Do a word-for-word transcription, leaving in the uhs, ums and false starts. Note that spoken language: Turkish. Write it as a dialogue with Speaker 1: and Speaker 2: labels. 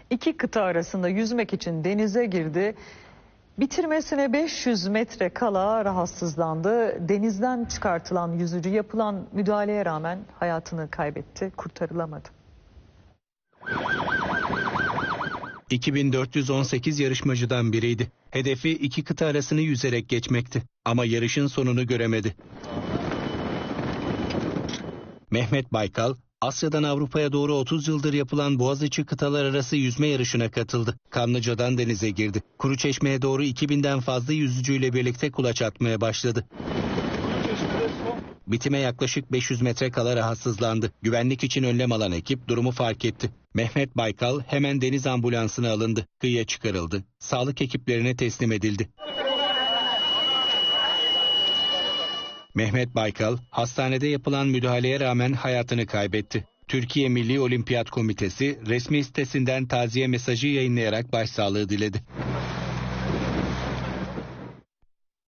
Speaker 1: İki kıta arasında yüzmek için denize girdi. Bitirmesine beş yüz metre kala rahatsızlandı. Denizden çıkartılan yüzücü yapılan müdahaleye rağmen hayatını kaybetti, kurtarılamadı.
Speaker 2: iki bin dört yüz on sekiz yarışmacıdan biriydi. Hedefi iki kıta arasını yüzerek geçmekti ama yarışın sonunu göremedi. Mehmet Baykal, Asya'dan Avrupa'ya doğru otuz yıldır yapılan Boğaziçi kıtalar arası yüzme yarışına katıldı. Kanlıca'dan denize girdi. Kuruçeşme'ye doğru iki binden fazla yüzücüyle birlikte kulaç atmaya başladı. Bitime yaklaşık beş yüz metre kala rahatsızlandı. Güvenlik için önlem alan ekip durumu fark etti. Mehmet Baykal hemen deniz ambulansına alındı. Kıyıya çıkarıldı. Sağlık ekiplerine teslim edildi. Mehmet Baykal, hastanede yapılan müdahaleye rağmen hayatını kaybetti. Türkiye Milli Olimpiyat Komitesi resmi sitesinden taziye mesajı yayınlayarak başsağlığı diledi.